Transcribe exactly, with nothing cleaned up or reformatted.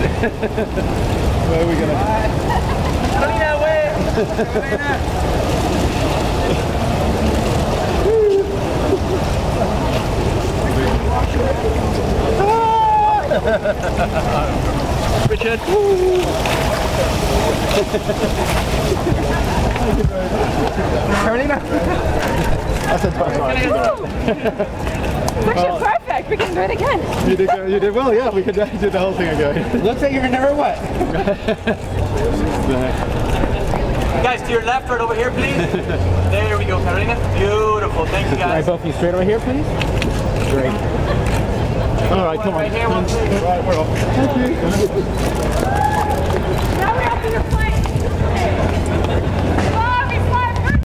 Where are we going to go? Karolina, where? Karolina! Richard! Karolina! That's a tough ride. Actually, perfect. We can do it again. You did, go, you did well, yeah. We could do the whole thing again. Looks like you're never wet. Guys, to your left, right over here, please. There we go, Karolina. Beautiful. Thank you, guys. Both of you straight over here, please. Great. All right, come on. Right here, one, please. Right, we're off. Thank you. Now we're up in your plane.